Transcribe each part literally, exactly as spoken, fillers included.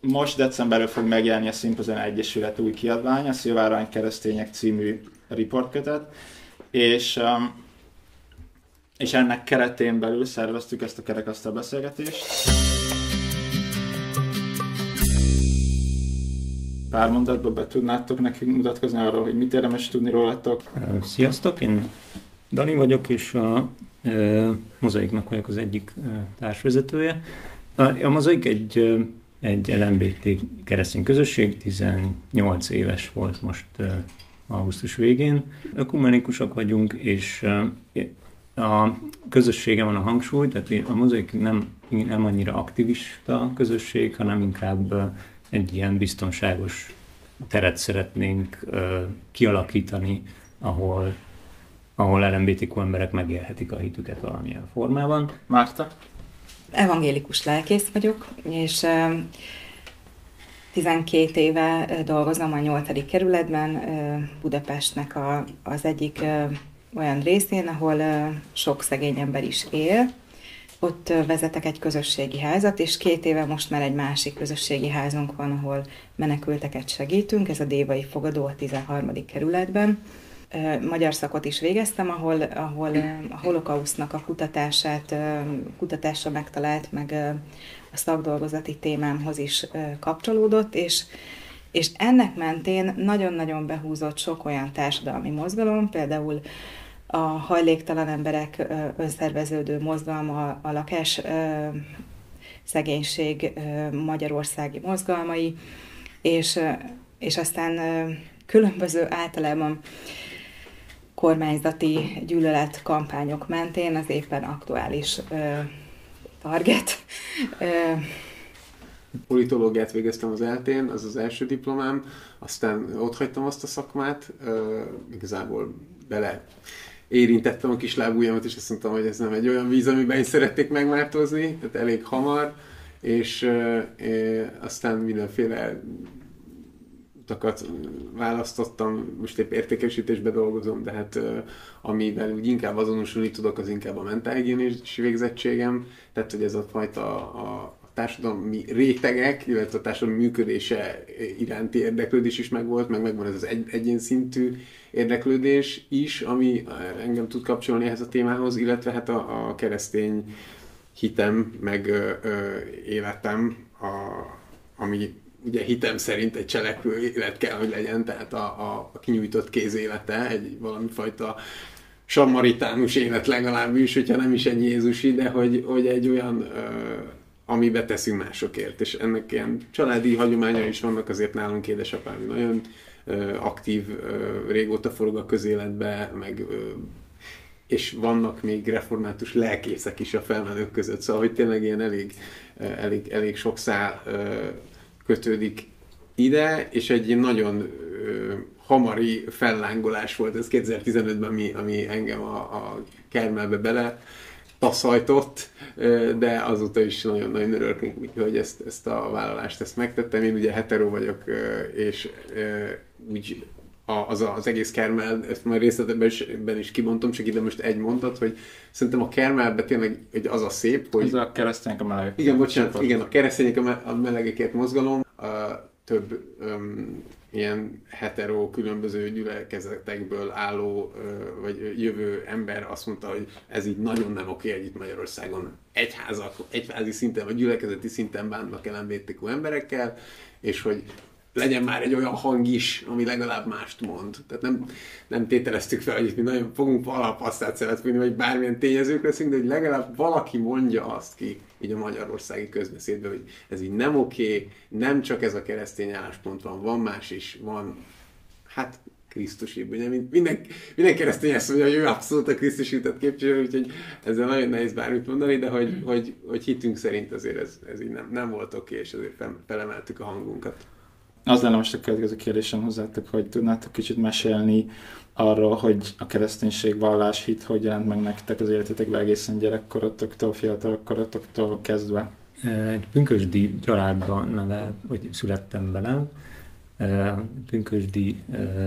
most decemberben fog megjelenni a Szimpozena Egyesület új kiadványa, Szilvárvány keresztények című riportkötet, és, um, és ennek keretén belül szerveztük ezt a kerekasztal beszélgetést. Pár mondatban be tudnátok nekünk mutatkozni arról, hogy mit érdemes tudni rólatok? Sziasztok, én Dani vagyok, és a e, Mozaiknak vagyok az egyik e, társvezetője. A, a Mozaik egy, e, egy el em bé té keresztény közösség, tizennyolc éves volt most e, augusztus végén. Ökumenikusok vagyunk, és e, a közösségen van a hangsúly, tehát a Mozaik nem, nem annyira aktivista közösség, hanem inkább e, egy ilyen biztonságos teret szeretnénk uh, kialakítani, ahol, ahol el em bé té kú emberek megélhetik a hitüket valamilyen formában. Márta? Evangélikus lelkész vagyok, és uh, tizenkét éve dolgozom a nyolcadik kerületben, uh, Budapestnek a, az egyik uh, olyan részén, ahol uh, sok szegény ember is él. Ott vezetek egy közösségi házat, és két éve most már egy másik közösségi házunk van, ahol menekülteket segítünk, ez a Dévai Fogadó a tizenharmadik kerületben. Magyar szakot is végeztem, ahol, ahol a holokausznak a kutatását, kutatásra megtalált, meg a szakdolgozati témámhoz is kapcsolódott, és, és ennek mentén nagyon-nagyon behúzott sok olyan társadalmi mozgalom, például a hajléktalan emberek önszerveződő mozgalma, a lakás szegénység magyarországi mozgalmai, és, és aztán különböző általában kormányzati gyűlöletkampányok mentén az éppen aktuális target. Politológiát végeztem az eltén, az az első diplomám, aztán ott hagytam azt a szakmát, igazából bele érintettem a kis lábujjamat, és azt mondtam, hogy ez nem egy olyan víz, amiben én szeretnék megváltozni, tehát elég hamar, és e, e, aztán mindenféle utakat választottam, most épp értékesítésbe dolgozom, de hát e, amivel úgy inkább azonosulni tudok, az inkább a mentálhigiénés végzettségem, tehát hogy ez a fajta a társadalmi rétegek, illetve a társadalmi működése iránti érdeklődés is megvolt, meg megvan ez az egy, egyén szintű érdeklődés is, ami engem tud kapcsolni ehhez a témához, illetve hát a, a keresztény hitem, meg ö, ö, életem, a, ami ugye hitem szerint egy cselekvő élet kell, hogy legyen, tehát a, a, a kinyújtott kéz élete, egy valami fajta samaritánus élet legalábbis, hogyha nem is egy jézusi, de hogy, hogy egy olyan ö, amibe teszünk másokért, és ennek ilyen családi hagyományai is vannak, azért nálunk édesapám nagyon ö, aktív, ö, régóta forog a közéletbe, meg, ö, és vannak még református lelkészek is a felmenők között, szóval hogy tényleg ilyen elég, ö, elég, elég sok szál ö, kötődik ide, és egy ilyen nagyon ö, hamari fellángolás volt ez kétezer-tizenötben, ami, ami engem a, a Kermelbe bele taszajtott, de azóta is nagyon-nagyon örülök, hogy ezt, ezt a vállalást ezt megtettem. Én ugye hetero vagyok, és úgy az, az egész Kermel, ezt már részletben is, is kibontom, csak ide most egy mondat, hogy szerintem a Kermelben tényleg hogy az a szép, hogy... Ez a keresztények a melegek. Igen, bocsánat, igen, a keresztények a melegekért mozgalom, a több um, ilyen hetero, különböző gyülekezetekből álló, vagy jövő ember azt mondta, hogy ez így nagyon nem oké, hogy itt Magyarországon egyházak, egyházi szinten, vagy gyülekezeti szinten bánnak el em bé té kú emberekkel, és hogy legyen már egy olyan hang is, ami legalább mást mond. Tehát nem, nem tételeztük fel, hogy itt mi nagyon fogunk alapasztát szeretni, vagy bármilyen tényezők leszünk, de hogy legalább valaki mondja azt ki, így a magyarországi közbeszédben, hogy ez így nem oké, nem csak ez a keresztény álláspont van, van más is, van, hát Krisztusi, ugye minden, minden keresztény ezt mondja, hogy ő abszolút a Krisztusi utat képviselő, úgyhogy ezzel nagyon nehéz bármit mondani, de hogy, hogy, hogy hitünk szerint azért ez, ez így nem, nem volt oké, és azért fel, felemeltük a hangunkat. Az lenne most a következő kérdésem hozzátok, hogy tudnátok kicsit mesélni arról, hogy a kereszténység, vallás, hit hogy jelent meg nektek az életetekben egészen gyerekkoratoktól, fiatalkorotoktól kezdve? Egy pünkösdi családban neve, hogy születtem bele. Pünkösdi,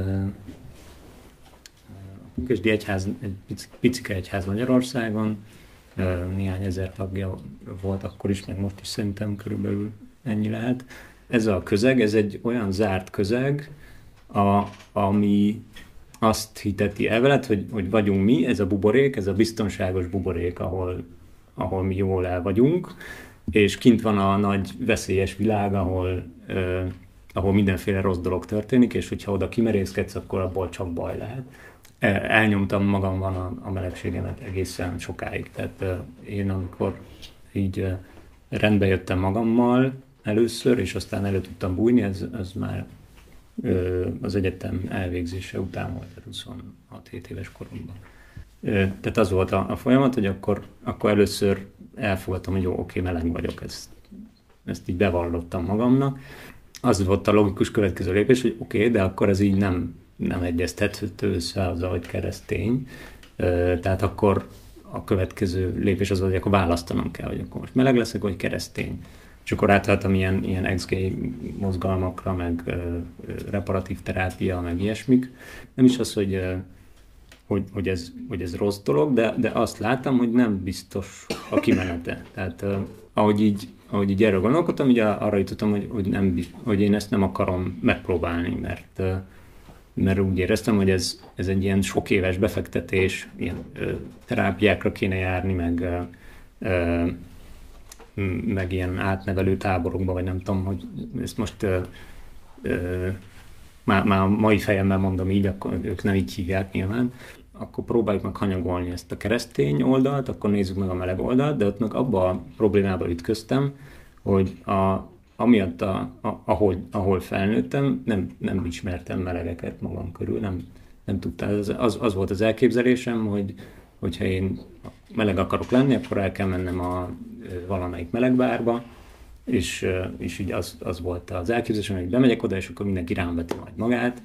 pünkösdi egyház, egy picike egyház Magyarországon, néhány ezer tagja volt akkor is, meg most is szerintem körülbelül ennyi lehet. ez a közeg, ez egy olyan zárt közeg, a, ami azt hiteti el veled, hogy, hogy vagyunk mi, ez a buborék, ez a biztonságos buborék, ahol, ahol mi jól el vagyunk, és kint van a nagy veszélyes világ, ahol, eh, ahol mindenféle rossz dolog történik, és hogyha oda kimerészkedsz, akkor abból csak baj lehet. Elnyomtam magamban a, a melegségemet egészen sokáig. Tehát eh, én amikor így eh, rendbe jöttem magammal először, és aztán elő tudtam bújni, ez, ez már eh, az egyetem elvégzése után volt, huszonhat-hét éves koromban. Eh, tehát az volt a, a folyamat, hogy akkor, akkor először elfogadtam, hogy jó, oké, meleg vagyok, ezt, ezt így bevallottam magamnak. Az volt a logikus következő lépés, hogy oké, de akkor ez így nem, nem egyeztethető össze azzal, hogy keresztény. Tehát akkor a következő lépés az, hogy akkor választanom kell, hogy akkor most meleg leszek, vagy keresztény. És akkor áthaltam ilyen, ilyen ex-gay mozgalmakra, meg uh, reparatív terápia, meg ilyesmik. Nem is az, hogy, uh, hogy, hogy, ez, hogy ez rossz dolog, de, de azt láttam, hogy nem biztos a kimenete. Tehát uh, ahogy így ahogy így erről gondolkodtam, így arra jutottam, hogy, hogy, nem, hogy én ezt nem akarom megpróbálni, mert, mert úgy éreztem, hogy ez, ez egy ilyen sok éves befektetés, ilyen ö, terápiákra kéne járni, meg, ö, meg ilyen átnevelő táborokba, vagy nem tudom, hogy ezt most ö, ö, már, már a mai fejemmel mondom így, akkor ők nem így hívják nyilván, akkor próbáljuk meg hanyagolni ezt a keresztény oldalt, akkor nézzük meg a meleg oldalt, de ott meg abba a problémába ütköztem, hogy a, amiatt, a, a, ahol, ahol felnőttem, nem, nem ismertem melegeket magam körül, nem, nem tudtam. Az, az, az volt az elképzelésem, hogy hogyha én meleg akarok lenni, akkor el kell mennem a valamelyik melegbárba, és, és így az, az volt az elképzelésem, hogy bemegyek oda, és akkor mindenki rám veti majd magát.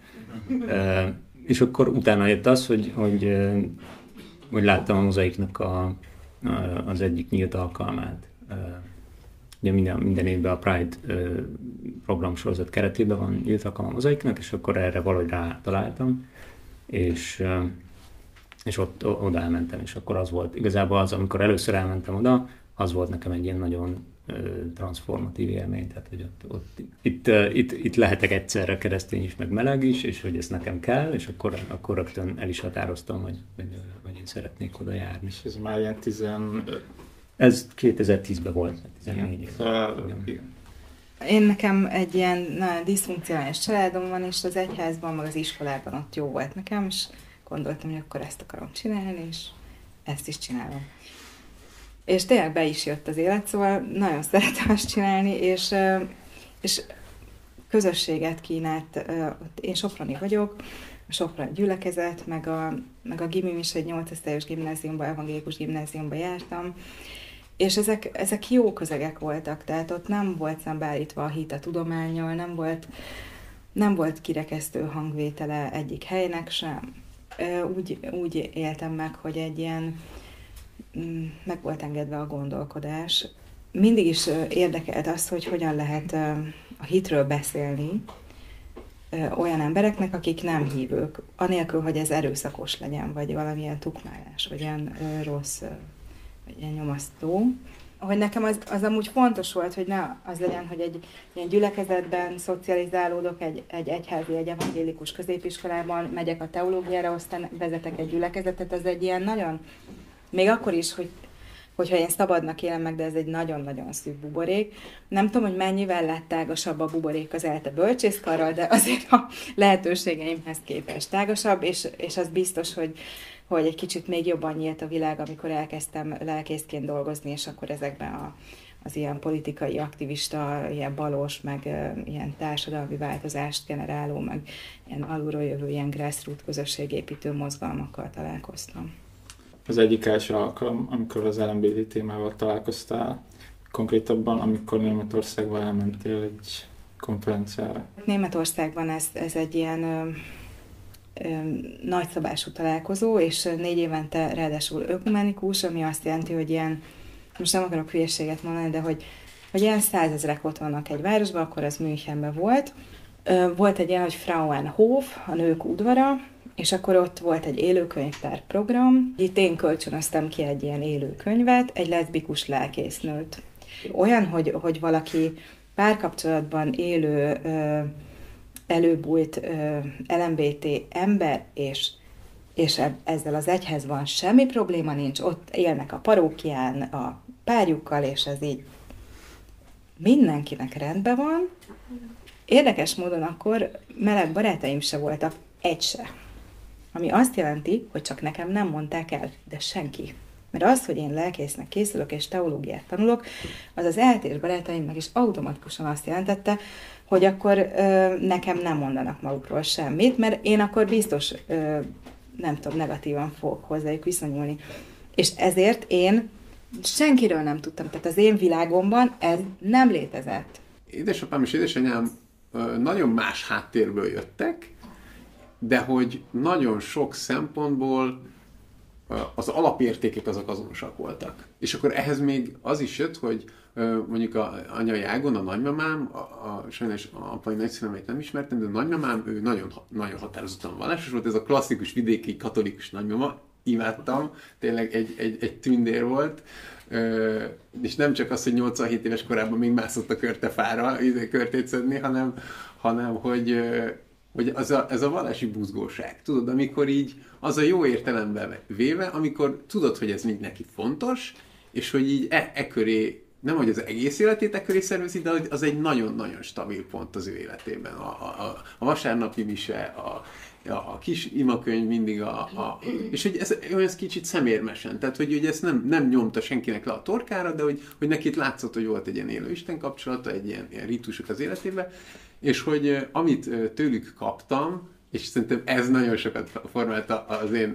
És akkor utána jött az, hogy, hogy, hogy láttam a Mozaiknak a, az egyik nyílt alkalmát. Ugye minden, minden évben a Pride programsorozat keretében van nyílt alkalma a Mozaiknak, és akkor erre valahogy rátaláltam, és, és ott oda elmentem, és akkor az volt igazából az, amikor először elmentem oda, az volt nekem egy ilyen nagyon transformatív élmény, tehát hogy ott, ott, itt, itt, itt lehetek egyszerre keresztény is, meg meleg is, és hogy ez nekem kell, és akkor, akkor rögtön el is határoztam, hogy, hogy, hogy én szeretnék oda járni. És ez már ilyen tizen... Ez kétezer-tízben volt, tizennégy év. Igen. Én nekem egy ilyen nagyon diszfunkcionális családom van, és az egyházban, meg az iskolában ott jó volt nekem, és gondoltam, hogy akkor ezt akarom csinálni, és ezt is csinálom. És tényleg be is jött az élet, szóval nagyon szeretem azt csinálni, és, és közösséget kínált. Én soproni vagyok, a soproni gyülekezet, meg a, meg a gimim is egy nyolcosztályos gimnáziumba, evangélikus gimnáziumba jártam, és ezek, ezek jó közegek voltak, tehát ott nem volt szembeállítva a hit a tudománnyal, nem volt, nem volt kirekesztő hangvétele egyik helynek sem. Úgy, úgy éltem meg, hogy egy ilyen meg volt engedve a gondolkodás. Mindig is érdekelt az, hogy hogyan lehet a hitről beszélni olyan embereknek, akik nem hívők, anélkül, hogy ez erőszakos legyen, vagy valamilyen tukmálás, vagy ilyen rossz, vagy ilyen nyomasztó. Hogy nekem az, az amúgy fontos volt, hogy ne az legyen, hogy egy ilyen gyülekezetben szocializálódok, egy, egy egyházi, egy evangélikus középiskolában, megyek a teológiára, aztán vezetek egy gyülekezetet, az egy ilyen nagyon, még akkor is, hogy, hogyha én szabadnak élem meg, de ez egy nagyon-nagyon szűk buborék. Nem tudom, hogy mennyivel lett tágasabb a buborék az ELTE bölcsészkarral, de azért a lehetőségeimhez képest tágasabb, és, és az biztos, hogy, hogy egy kicsit még jobban nyílt a világ, amikor elkezdtem lelkészként dolgozni, és akkor ezekben a, az ilyen politikai aktivista, ilyen balos, meg uh, ilyen társadalmi változást generáló, meg ilyen alulról jövő, ilyen grassroot közösségépítő mozgalmakkal találkoztam. Az egyik első alkalom, amikor az el em bé té témával találkoztál, konkrétabban, amikor Németországban elmentél egy konferenciára. Németországban ez, ez egy ilyen ö, ö, nagyszabású találkozó, és négy évente ráadásul ökumenikus, ami azt jelenti, hogy ilyen, most nem akarok hülyeséget mondani, de hogy, hogy ilyen százezrek ott vannak egy városban, akkor az Münchenben volt. Ö, volt egy ilyen, hogy Frauenhof, a nők udvara, és akkor ott volt egy élőkönyvtár program. Itt én kölcsönöztem ki egy ilyen élőkönyvet, egy leszbikus lelkésznőt. Olyan, hogy, hogy valaki párkapcsolatban élő ö, előbújt ö, el em bé té ember, és, és ezzel az egyházban semmi probléma nincs, ott élnek a parókián a párjukkal, és ez így mindenkinek rendben van. Érdekes módon akkor meleg barátaim se voltak, egy se. Ami azt jelenti, hogy csak nekem nem mondták el, de senki. Mert az, hogy én lelkésznek készülök és teológiát tanulok, az az eltérs barátaimnak is automatikusan azt jelentette, hogy akkor ö, nekem nem mondanak magukról semmit, mert én akkor biztos, ö, nem tudom, negatívan fogok hozzájuk viszonyulni. És ezért én senkiről nem tudtam, tehát az én világomban ez nem létezett. Édesapám és édesanyám ö, nagyon más háttérből jöttek, de hogy nagyon sok szempontból az alapértékek azok azonosak voltak. És akkor ehhez még az is jött, hogy mondjuk a anyai ágon, a nagymamám, a, a sajnos a apai nagyszülemet nem ismertem, de a nagymamám, ő nagyon, nagyon határozottan vallásos volt, ez a klasszikus vidéki katolikus nagymama, imádtam, tényleg egy, egy, egy tündér volt, és nem csak az, hogy nyolcvanhét éves korában még mászott a körtefára, körtét szedni, hanem, hanem hogy hogy az a, ez a vallási buzgóság, tudod, amikor így az a jó értelemben véve, amikor tudod, hogy ez mind neki fontos, és hogy így e, e köré, nem hogy az egész életét e köré szervezi, de hogy az egy nagyon-nagyon stabil pont az ő életében. A, a, a vasárnapi mise, a, a kis imakönyv mindig a... a és hogy ez, ez kicsit szemérmesen, tehát hogy, hogy ezt nem, nem nyomta senkinek le a torkára, de hogy, hogy neki látszott, hogy volt egy ilyen élő Isten kapcsolata, egy ilyen, ilyen ritusok az életében, és hogy amit tőlük kaptam, és szerintem ez nagyon sokat formálta az én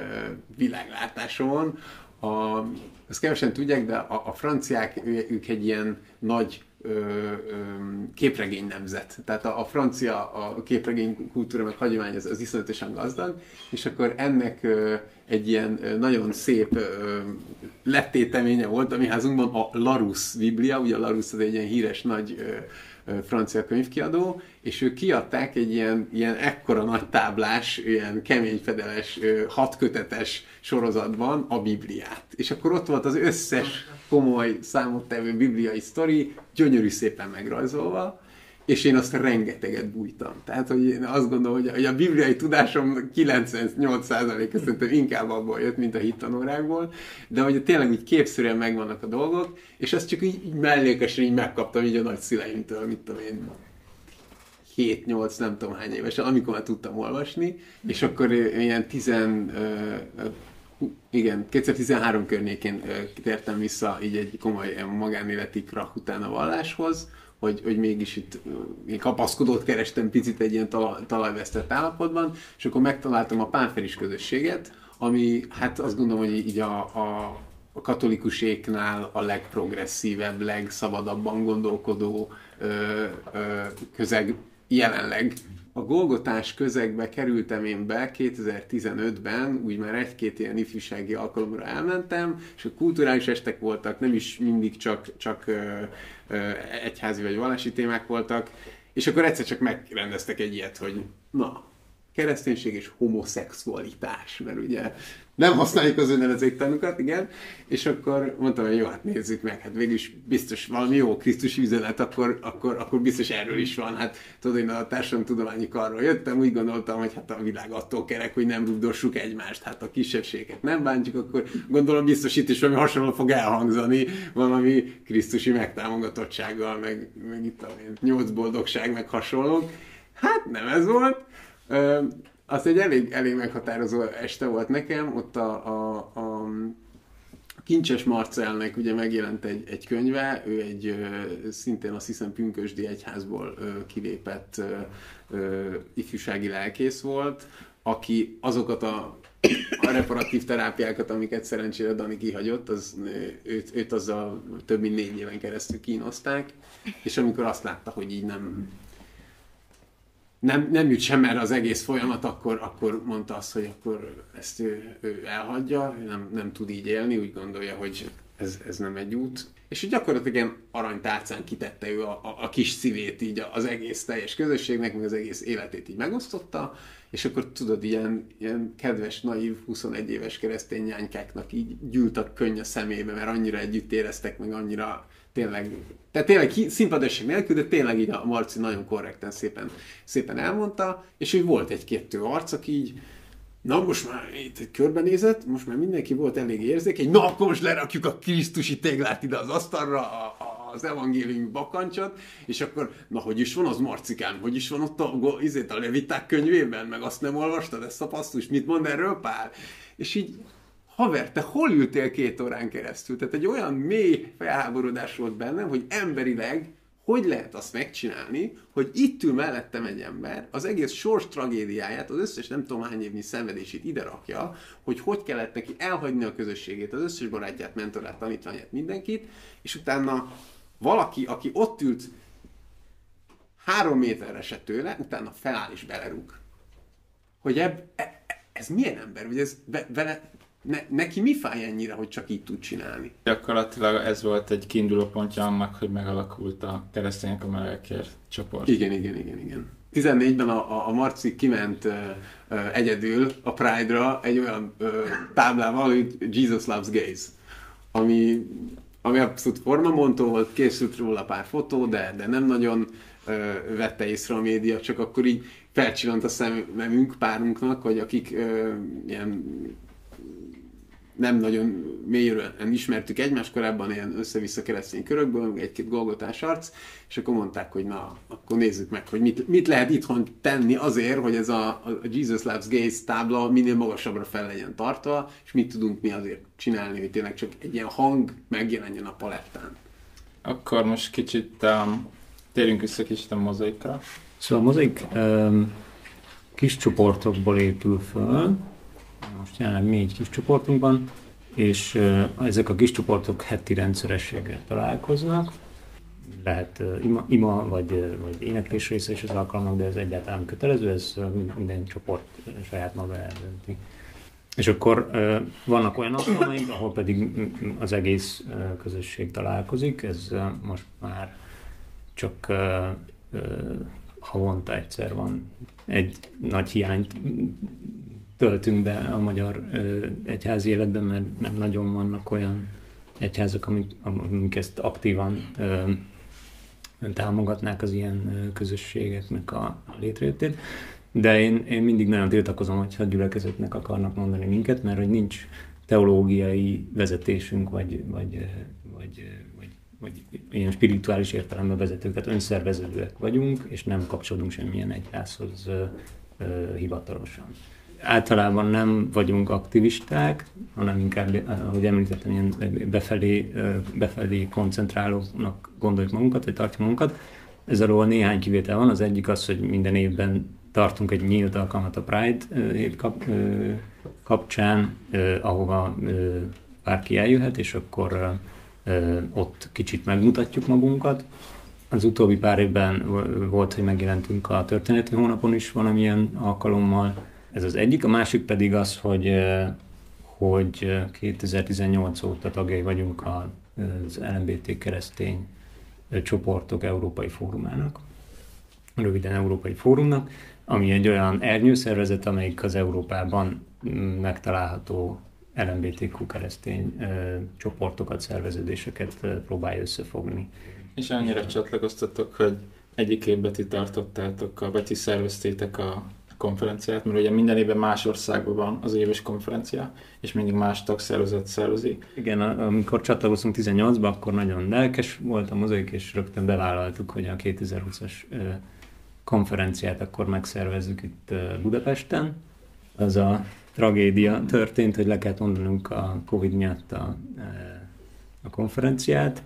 világlátásomon, a, ezt kevesen tudják, de a, a franciák, ő, ők egy ilyen nagy ö, ö, képregény nemzet. Tehát a, a francia a képregény kultúra meg hagyomány az, az iszonyatosan gazdag, és akkor ennek ö, egy ilyen ö, nagyon szép ö, lettéteménye volt a mi házunkban a Larousse Biblia, ugye a Larousse az egy ilyen híres nagy ö, francia könyvkiadó, és ők kiadták egy ilyen, ilyen ekkora nagy táblás, ilyen keményfedeles, hatkötetes sorozatban a Bibliát. És akkor ott volt az összes komoly számottevő bibliai sztori, gyönyörű szépen megrajzolva, és én azt rengeteget bújtam. Tehát, hogy én azt gondolom, hogy a, hogy a bibliai tudásom kilencvennyolc százaléka szerintem inkább abból jött, mint a hittanórákból, de hogy tényleg úgy képszerűen megvannak a dolgok, és azt csak így, így mellékesen így megkaptam így a nagyszüleimtől, mit tudom én, hét-nyolc, nem tudom hány évesen, amikor már tudtam olvasni, és akkor ilyen tizen, uh, igen, kétezer-tizenhárom környékén uh, tértem vissza így egy komoly magánéleti krach után a valláshoz, hogy, hogy mégis itt én kapaszkodót kerestem picit egy ilyen talaj, talajvesztett állapotban, és akkor megtaláltam a pánferis közösséget, ami hát azt gondolom, hogy így a, a, a katolikuséknál a legprogresszívebb, legszabadabban gondolkodó ö, ö, közeg jelenleg. A Golgotás közegbe kerültem én be kétezer-tizenötben, úgy már egy-két ilyen ifjúsági alkalomra elmentem, és a kulturális estek voltak, nem is mindig csak, csak ö, ö, egyházi vagy vallási témák voltak, és akkor egyszer csak megrendeztek egy ilyet, hogy na, kereszténység és homoszexualitás, mert ugye nem használjuk az önevezéktanukat, igen, és akkor mondtam, hogy jó, hát nézzük meg, hát végülis biztos valami jó krisztusi üzenet, akkor, akkor, akkor biztos erről is van. Hát tudod, én a társadalomtudományi karról jöttem, úgy gondoltam, hogy hát a világ attól kerek, hogy nem rugdossuk egymást, hát a kisebbséget nem bántjuk, akkor gondolom biztos itt is valami hasonló fog elhangzani, valami krisztusi megtámogatottsággal, meg, meg itt a nyolc boldogság, meg hasonlók. Hát nem ez volt. Ö, az egy elég, elég meghatározó este volt nekem, ott a, a, a Kincses Marcellnek ugye megjelent egy, egy könyve, ő egy ö, szintén azt hiszem pünkösdi egyházból ö, kilépett ö, ö, ifjúsági lelkész volt, aki azokat a, a reparatív terápiákat, amiket szerencsére Dani kihagyott, az, őt, őt azzal több mint négy éven keresztül kínozták, és amikor azt látta, hogy így nem Nem, nem jut sem erre az egész folyamat, akkor, akkor mondta azt, hogy akkor ezt ő, ő elhagyja, nem, nem tud így élni, úgy gondolja, hogy ez, ez nem egy út. És hogy gyakorlatilag ilyen aranytálcán kitette ő a, a, a kis szívét így az egész teljes közösségnek, meg az egész életét így megosztotta, és akkor tudod, ilyen, ilyen kedves, naív, huszonegy éves keresztény nyánykáknak így gyűlt a könny a szemébe, mert annyira együtt éreztek, meg annyira tényleg, tehát tényleg színpadosság nélkül, de tényleg így a Marci nagyon korrekten szépen, szépen elmondta, és úgy volt egy-kettő arc, aki így, na most már itt körbenézett, most már mindenki volt elég érzékeny, na akkor most lerakjuk a krisztusi téglát ide az asztalra, a, a, az evangéliumi bakancsot, és akkor, na hogy is van az Marcikám, hogy is van ott a, izét, a Leviták könyvében, meg azt nem olvastad, ezt a passzust, mit mond erről Pál? És így, haver, te hol ültél két órán keresztül? Tehát egy olyan mély felháborodás volt bennem, hogy emberileg hogy lehet azt megcsinálni, hogy itt ül mellettem egy ember, az egész sors tragédiáját, az összes nem tudom hány évnyi szenvedését ide rakja, hogy hogy kellett neki elhagyni a közösségét, az összes barátját, mentorát, tanítványát, mindenkit, és utána valaki, aki ott ült három méterre se tőle, utána feláll és belerúg. Hogy eb, e, ez milyen ember? Hogy ez be, vele, ne, neki mi fáj ennyire, hogy csak így tud csinálni? Gyakorlatilag ez volt egy kiinduló pontja annak, hogy megalakult a Keresztények a Melegekért csoport. Igen, igen, igen, igen. tizennégyben a, a, a Marci kiment uh, uh, egyedül a Pride-ra egy olyan uh, táblával, hogy Jesus loves gays, ami, ami abszolút formamontó volt, készült róla pár fotó, de, de nem nagyon uh, vette észre a média, csak akkor így felcsillant a szemünk párunknak, hogy akik uh, ilyen nem nagyon mélyről ismertük egymást, korábban ilyen össze-vissza keresztény körökből, egy-két golgotás arc, és akkor mondták, hogy na, akkor nézzük meg, hogy mit, mit lehet itthon tenni azért, hogy ez a, a Jesus Loves Gays tábla minél magasabbra fel legyen tartva, és mit tudunk mi azért csinálni, hogy tényleg csak egy ilyen hang megjelenjen a palettán. Akkor most kicsit um, térjünk vissza kicsit a mozaikra. Szóval a mozaik um, kis csoportokból épül föl, most jelenleg négy kis csoportunkban, és uh, ezek a kis csoportok heti rendszerességgel találkoznak. Lehet uh, ima, ima vagy, uh, vagy éneklés része is az alkalmak, de ez egyáltalán kötelező, ez uh, minden csoport uh, saját maga eldönti. És akkor uh, vannak olyan alkalmaink, ahol pedig az egész uh, közösség találkozik, ez uh, most már csak uh, uh, havonta egyszer van. Egy nagy hiányt töltünk be a magyar ö, egyházi életben, mert nem nagyon vannak olyan egyházak, amik, amik ezt aktívan ö, támogatnák az ilyen ö, közösségeknek a, a létrejöttét. De én, én mindig nagyon tiltakozom, hogyha gyülekezetnek akarnak mondani minket, mert hogy nincs teológiai vezetésünk, vagy, vagy, vagy, vagy, vagy ilyen spirituális értelemben vezetők, tehát önszerveződőek vagyunk, és nem kapcsolódunk semmilyen egyházhoz ö, ö, hivatalosan. Általában nem vagyunk aktivisták, hanem inkább, ahogy említettem, ilyen befelé, befelé koncentrálóknak gondoljuk magunkat, vagy tartjuk magunkat. Ez alól néhány kivétel van. Az egyik az, hogy minden évben tartunk egy nyílt alkalmat a Pride év kap, kapcsán, ahova bárki eljöhet, és akkor ott kicsit megmutatjuk magunkat. Az utóbbi pár évben volt, hogy megjelentünk a történeti hónapon is valamilyen alkalommal. Ez az egyik, a másik pedig az, hogy, hogy kétezer-tizennyolc óta tagjai vagyunk az el em bé té keresztény csoportok Európai Fórumának, röviden Európai Fórumnak, ami egy olyan ernyőszervezet, amelyik az Európában megtalálható el em bé té kú keresztény csoportokat, szerveződéseket próbálja összefogni. És annyira csatlakoztatok, hogy egyik évben ti tartottátok, vagy ti szerveztétek a konferenciát, mert ugye minden évben más országban van az éves konferencia, és mindig más tagszervezet szervezi. Igen, amikor csatlakoztunk tizennyolcban, akkor nagyon lelkes volt a mozaik, és rögtön bevállaltuk, hogy a kétezer-húszas konferenciát akkor megszervezzük itt Budapesten. Az a tragédia történt, hogy le kellett mondanunk a Covid miatt a, a konferenciát.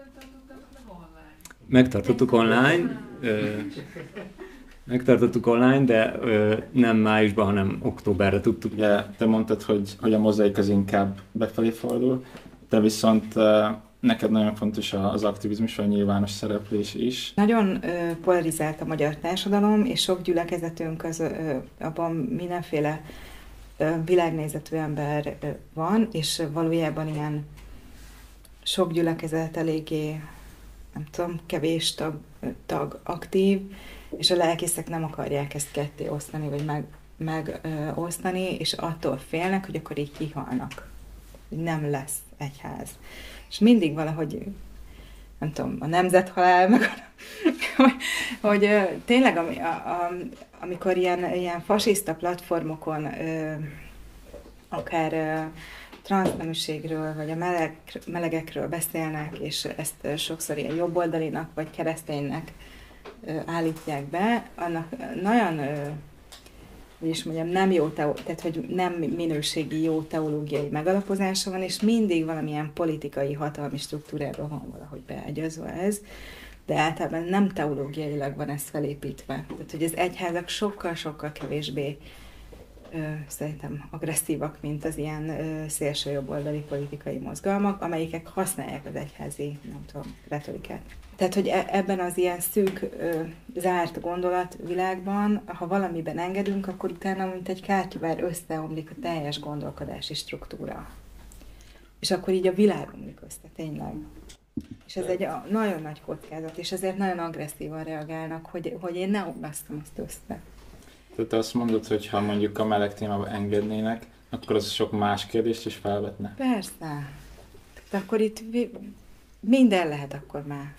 Megtartottuk online. Megtartottuk online, de ö, nem májusban, hanem októberre tudtuk. Ugye, te mondtad, hogy, hogy a mozaik az inkább befelé fordul, de viszont ö, neked nagyon fontos az aktivizmus, vagy a nyilvános szereplés is. Nagyon ö, polarizált a magyar társadalom, és sok gyülekezetünk az, ö, abban mindenféle ö, világnézetű ember ö, van, és valójában ilyen sok gyülekezet eléggé, nem tudom, kevés tag, tag aktív, és a lelkészek nem akarják ezt ketté osztani, vagy megosztani, meg, és attól félnek, hogy akkor így kihalnak. Nem lesz egyház. És mindig valahogy nem tudom, a nemzethalál, meg hogy, hogy tényleg ami, a, a, amikor ilyen, ilyen fasiszta platformokon ö, akár ö, transzneműségről, vagy a meleg, melegekről beszélnek, és ezt sokszor ilyen jobboldalinak, vagy kereszténynek ö, állítják be, annak nagyon, ö, hogy is mondjam, nem jó, teo- tehát hogy nem minőségi jó teológiai megalapozása van, és mindig valamilyen politikai hatalmi struktúráról van valahogy beágyazva ez, de általában nem teológiailag van ez felépítve. Tehát, hogy az egyházak sokkal-sokkal kevésbé ö, szerintem agresszívak, mint az ilyen ö, szélső jobboldali politikai mozgalmak, amelyikek használják az egyházi, nem tudom, retorikát. Tehát, hogy e- ebben az ilyen szűk, ö, zárt gondolatvilágban, ha valamiben engedünk, akkor utána, mint egy kártyavár, összeomlik a teljes gondolkodási struktúra. És akkor így a világ omlik össze, tényleg. És ez egy nagyon nagy kockázat, és ezért nagyon agresszívan reagálnak, hogy, hogy én ne omlasztom azt össze. Tehát azt mondod, hogy ha mondjuk a meleg témába engednének, akkor az sok más kérdést is felvetne? Persze. Tehát akkor itt vi- minden lehet akkor már.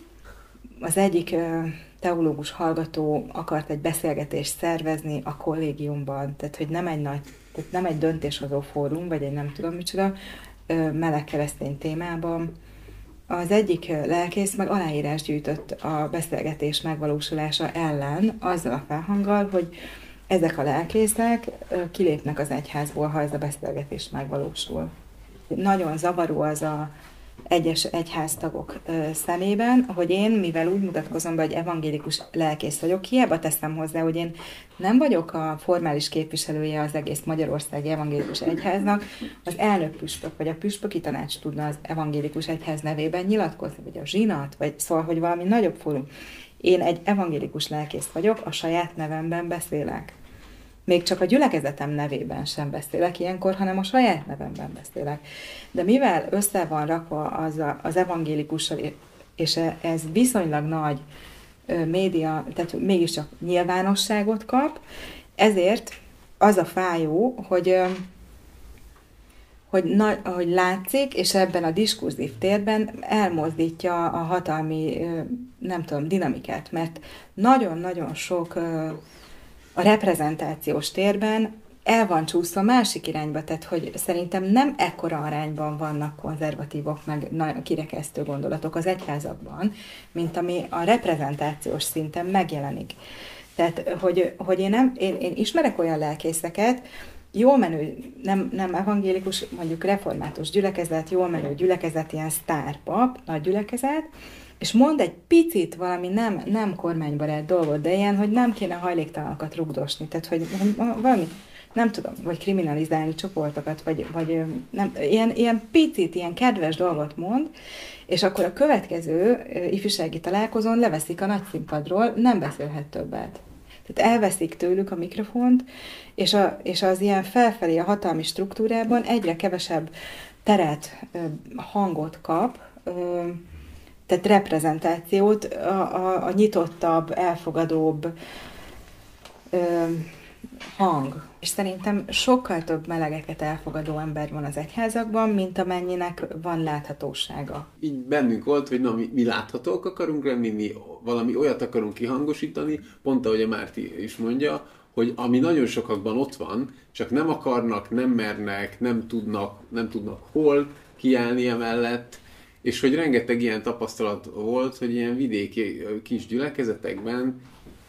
Az egyik ö, teológus hallgató akart egy beszélgetést szervezni a kollégiumban, tehát hogy nem egy nagy, tehát nem egy döntéshozó fórum, vagy egy nem tudom micsoda, ö, meleg keresztény témában. Az egyik lelkész meg aláírás gyűjtött a beszélgetés megvalósulása ellen, azzal a felhanggal, hogy ezek a lelkészek kilépnek az egyházból, ha ez a beszélgetés megvalósul. Nagyon zavaró az a egyes egyháztagok szemében, hogy én, mivel úgy mutatkozom be, hogy evangélikus lelkész vagyok, hiába teszem hozzá, hogy én nem vagyok a formális képviselője az egész Magyarországi Evangélikus Egyháznak, az elnök püspök, vagy a püspöki tanács tudna az evangélikus egyház nevében nyilatkozni, vagy a zsinat, vagy szóval, hogy valami nagyobb fórum. Én egy evangélikus lelkész vagyok, a saját nevemben beszélek. Még csak a gyülekezetem nevében sem beszélek ilyenkor, hanem a saját nevemben beszélek. De mivel össze van rakva az, a, az evangélikussal, és ez viszonylag nagy ö, média, tehát mégiscsak nyilvánosságot kap, ezért az a fájó, hogy, ö, hogy, na, hogy látszik, és ebben a diskurzív térben elmozdítja a hatalmi, ö, nem tudom, dinamikát, mert nagyon-nagyon sok ö, a reprezentációs térben el van csúszva másik irányba, tehát hogy szerintem nem ekkora arányban vannak konzervatívok, meg nagyon kirekesztő gondolatok az egyházakban, mint ami a reprezentációs szinten megjelenik. Tehát, hogy, hogy én, nem, én, én ismerek olyan lelkészeket, jól menő, nem, nem evangélikus, mondjuk református gyülekezet, jól menő gyülekezet, ilyen sztárpap, nagy gyülekezet, és mond egy picit valami nem, nem kormánybarát dolgot, de ilyen, hogy nem kéne hajléktalanokat rugdosni, tehát hogy valami, nem tudom, vagy kriminalizálni csoportokat, vagy, vagy nem, ilyen, ilyen picit, ilyen kedves dolgot mond, és akkor a következő ifjúsági találkozón leveszik a nagyszínpadról, nem beszélhet többet. Tehát elveszik tőlük a mikrofont, és, a, és az ilyen felfelé a hatalmi struktúrában egyre kevesebb teret, hangot kap, tehát reprezentációt, a, a, a nyitottabb, elfogadóbb ö, hang. És szerintem sokkal több melegeket elfogadó ember van az egyházakban, mint amennyinek van láthatósága. Így bennünk volt, hogy na, mi, mi láthatók akarunk lenni, mi valami olyat akarunk kihangosítani, pont ahogy a Márti is mondja, hogy ami nagyon sokakban ott van, csak nem akarnak, nem mernek, nem tudnak, nem tudnak hol kiállni emellett, és hogy rengeteg ilyen tapasztalat volt, hogy ilyen vidéki kis gyülekezetekben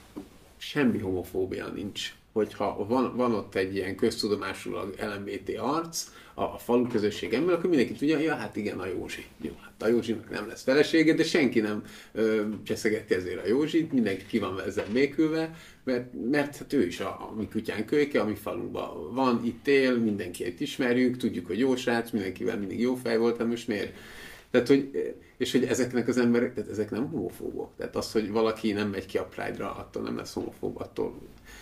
semmi homofóbia nincs. Hogyha van, van ott egy ilyen köztudomásulag el em bé té arc a, a falu közösség ember, akkor mindenki tudja, ja, hát igen, a Józsi. Jó, hát a Józsinak nem lesz felesége, de senki nem ö, cseszegeti ezért a Józsit, mindenki ki van ezzel békülve, mert, mert hát ő is a, a mi kutyán kölyke, a mi falunkban van, itt él, mindenkit ismerjük, tudjuk, hogy jó srác, mindenkivel mindig jó fej volt, most miért? Tehát, hogy, és hogy ezeknek az emberek, tehát ezek nem homofóbok. Tehát az, hogy valaki nem megy ki a Pride-ra, attól nem lesz homofób, attól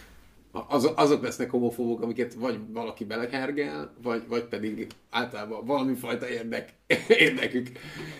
az, azok lesznek homofóbok, amiket vagy valaki belehergel, vagy, vagy pedig általában valami fajta érdek érdekük.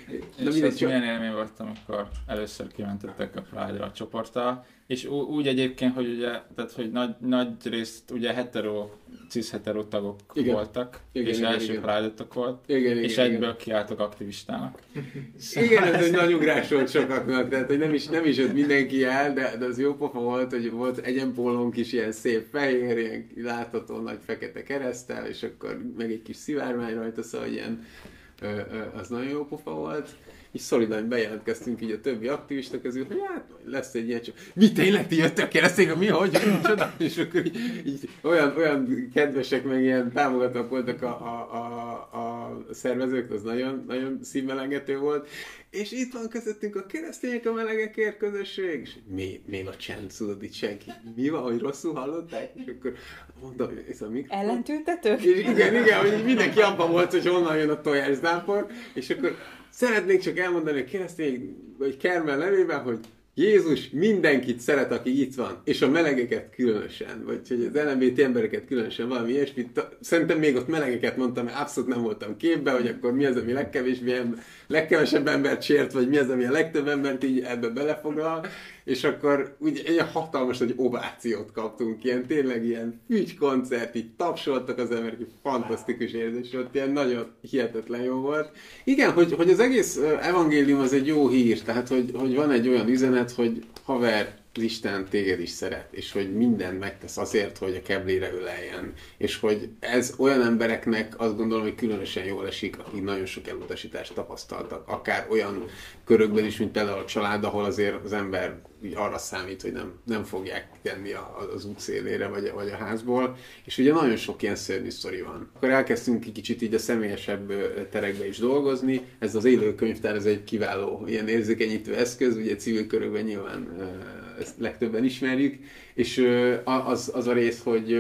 És ez csak... milyen élmény volt, amikor először kimentettek a Pride-ra a csoporttal, és ú- úgy egyébként, hogy ugye, tehát, hogy nagy, nagy részt ugye hetero, cis-hetero tagok igen. voltak, igen, és igen, első igen. Pride-otok volt, igen, és igen, egyből igen. kiálltok aktivistának. Igen, ez egy nagy ugrás volt sokaknak, tehát hogy nem is, nem is ott mindenki áll, de, de az jó pofa volt, hogy volt egyenpólónk is ilyen szép fehér, ilyen látható nagy fekete kereszttel, és akkor meg egy kis szivárvány rajta, szóval ilyen, ö, ö, az nagyon jó pofa volt. És szolidan bejelentkeztünk így a többi aktivista közül, hogy hát lesz egy ilyen csak, mi tényleg ti jöttek keresztények, mi, hogy, csoda? És akkor így, így olyan, olyan kedvesek, meg ilyen támogatók voltak a, a, a, a szervezők, az nagyon, nagyon szívmelengető volt. És itt van közöttünk a keresztények a melegekért közösség, és mi, még a csend, tudod, itt senki, mi van, hogy rosszul hallották? És akkor mondom, ez a mikrofon. Ellentüntetők? És igen, igen, hogy mindenki abban volt, hogy honnan jön a tojásdámpor, és akkor szeretnék csak elmondani a keresztény, vagy Kermel nevében, hogy Jézus mindenkit szeret, aki itt van, és a melegeket különösen, vagy hogy az el em bé té embereket különösen, valami ilyesmit. Szerintem még ott melegeket mondtam, mert abszolút nem voltam képben, hogy akkor mi az, ami legkevésbé, legkevesebb embert sért, vagy mi az, ami a legtöbb embert így ebbe belefoglal, és akkor úgy egy hatalmas nagy ovációt kaptunk, ilyen tényleg ilyen ügykoncert, így tapsoltak az emberek, így fantasztikus érzés volt, ilyen nagyon hihetetlen jó volt. Igen, hogy, hogy az egész evangélium az egy jó hír, tehát hogy, hogy van egy olyan üzenet, hogy haver, az Isten téged is szeret, és hogy mindent megtesz azért, hogy a keblére öleljen. És hogy ez olyan embereknek azt gondolom, hogy különösen jól esik, akik nagyon sok elutasítást tapasztaltak. Akár olyan körökben is, mint például a család, ahol azért az ember így arra számít, hogy nem, nem fogják tenni a, az út szélére, vagy, vagy a házból. És ugye nagyon sok ilyen szörnyű sztori van. Akkor elkezdtünk egy kicsit így a személyesebb terekbe is dolgozni. Ez az élő könyvtár, ez egy kiváló ilyen érzékenyítő eszköz, ugye civil körökben nyilván ezt legtöbben ismerjük, és az, az a rész, hogy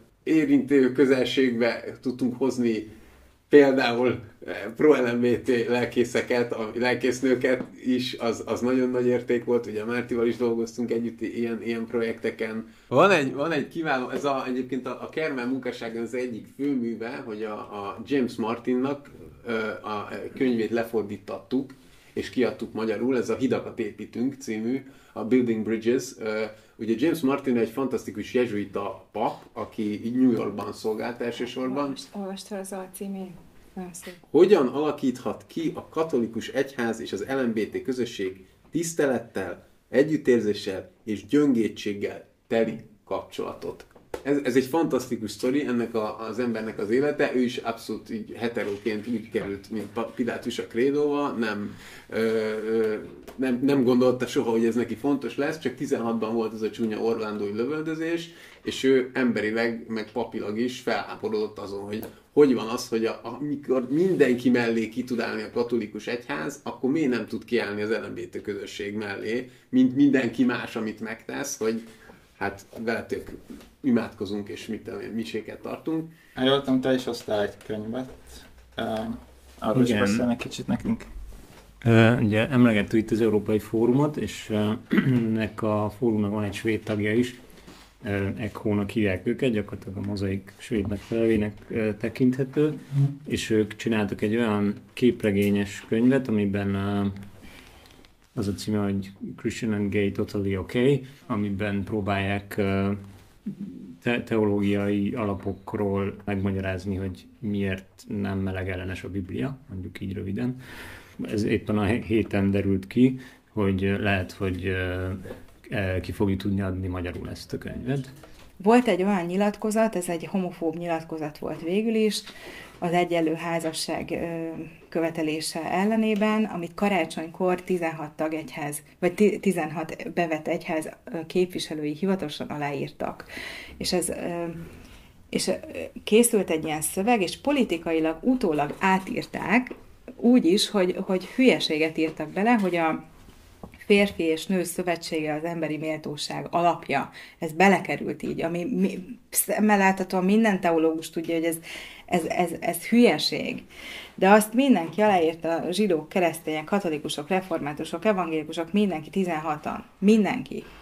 érintő közelségbe tudtunk hozni például pro-el em bé té lelkészeket, a lelkésznőket is, az, az nagyon nagy érték volt, ugye Mártival is dolgoztunk együtt ilyen, ilyen projekteken. Van egy, van egy kiváló, ez a, egyébként a, a Kermel munkásságon az egyik főműve, hogy a, a James Martinnak a könyvét lefordítattuk, és kiadtuk magyarul, ez a Hidakat építünk című, a Building Bridges. Ugye James Martin egy fantasztikus jezsuita pap, aki New Yorkban szolgált elsősorban. Olvastál az alcímét? Hogyan alakíthat ki a katolikus egyház és az el em bé té közösség tisztelettel, együttérzéssel és gyöngétséggel teli kapcsolatot? Ez, ez egy fantasztikus sztori, ennek a, az embernek az élete, ő is abszolút így heteróként úgy került, mint Pilátus a krédóval, nem, ö, ö, nem, nem gondolta soha, hogy ez neki fontos lesz, csak tizenhatban volt ez a csúnya orlandói lövöldözés, és ő emberileg, meg papilag is felháborodott azon, hogy hogy van az, hogy a, amikor mindenki mellé ki tud állni a katolikus egyház, akkor miért nem tud kiállni az el em bé té közösség mellé, mint mindenki más, amit megtesz, hogy hát veletek imádkozunk, és mit tudom én, miséket tartunk. Hát jól tudom, te is hoztál egy könyvet. Uh, arról is beszélnek kicsit nekünk. Uh, ugye emlegettük itt az Európai Fórumot, és uh, ennek a fórumnak van egy svéd tagja is, uh, ECHO-nak hívják őket, gyakorlatilag a mozaik svéd megfelelőnek uh, tekinthető, mm. és ők csináltak egy olyan képregényes könyvet, amiben uh, az a címe, hogy Christian and Gay Totally Okay, amiben próbálják uh, te- teológiai alapokról megmagyarázni, hogy miért nem melegellenes a Biblia, mondjuk így röviden. Ez éppen a héten derült ki, hogy lehet, hogy uh, ki fogjuk tudni adni magyarul ezt a könyvet. Volt egy olyan nyilatkozat, ez egy homofób nyilatkozat volt végül is, az egyenlő házasság követelése ellenében, amit karácsonykor tizenhat tagegyház, vagy tizenhat bevett egyház képviselői hivatalosan aláírtak. És, ez, és készült egy ilyen szöveg, és politikailag utólag átírták, úgy is, hogy, hogy hülyeséget írtak bele, hogy a férfi és nő szövetsége az emberi méltóság alapja. Ez belekerült így, ami mi, szemmel láthatóan minden teológus tudja, hogy ez, ez, ez, ez hülyeség. De azt mindenki aláírta, zsidók, keresztények, katolikusok, reformátusok, evangélikusok, mindenki tizenhatan. Mindenki.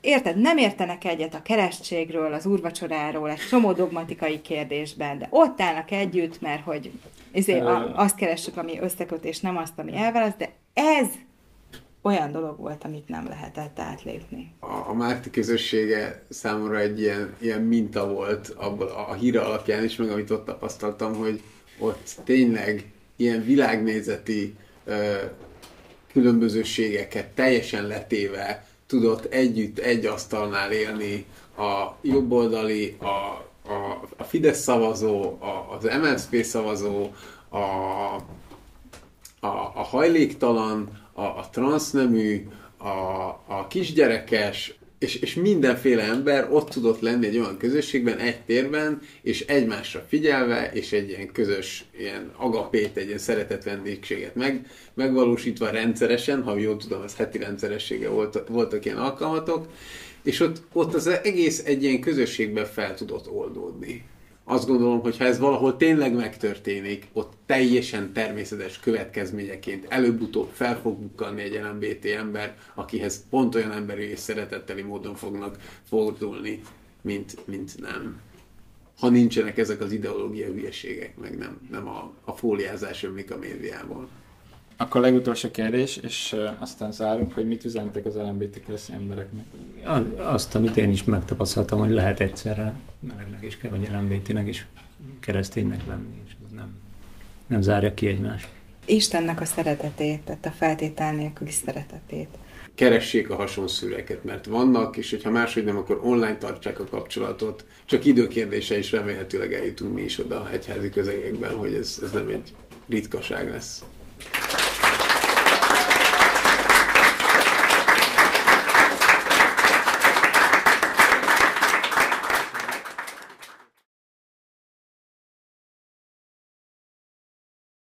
érted, nem értenek egyet a keresztségről, az úrvacsoráról, egy csomó dogmatikai kérdésben, de ott állnak együtt, mert hogy ezért a, azt keressük, ami összekötés, nem azt, ami elválaszt, de ez olyan dolog volt, amit nem lehetett átlépni. A, a Márti közössége számomra egy ilyen, ilyen minta volt abból a, a híre alapján is, meg amit ott tapasztaltam, hogy ott tényleg ilyen világnézeti ö, különbözőségeket teljesen letéve tudott együtt egy asztalnál élni a jobboldali, a, a, a Fidesz szavazó, a, az em es zé pé szavazó, a, a, a hajléktalan, a, a transznemű, a, a kisgyerekes, és, és mindenféle ember ott tudott lenni egy olyan közösségben, egy térben, és egymásra figyelve, és egy ilyen közös ilyen agapét, egy ilyen szeretett vendégséget meg, megvalósítva rendszeresen, ha jól tudom, ez heti rendszeressége volt, voltak ilyen alkalmatok, és ott, ott az egész egy ilyen közösségben fel tudott oldódni. Azt gondolom, hogy ha ez valahol tényleg megtörténik, ott teljesen természetes következményeként előbb-utóbb fel fog bukkanni egy el em bé té ember, akihez pont olyan emberi és szeretetteli módon fognak fordulni, mint, mint nem. Ha nincsenek ezek az ideológiai hülyeségek, meg nem, nem a, a fóliázás ömlik a médiából. Akkor legutolsó kérdés, és uh, aztán zárunk, hogy mit üzentek az el em bé té keresztény embereknek. Azt, amit én is megtapasztaltam, hogy lehet egyszerre melegnek is kell, vagy el em bé té-nek is kereszténynek lenni, és ez nem, nem zárja ki egymást. Istennek a szeretetét, tehát a feltétel nélküli szeretetét. Keressék a hasonszűreket, mert vannak, és hogyha máshogy nem, akkor online tartsák a kapcsolatot. Csak időkérdése is remélhetőleg eljutunk mi is oda a hegyházi közegekben, hogy ez, ez nem egy ritkaság lesz.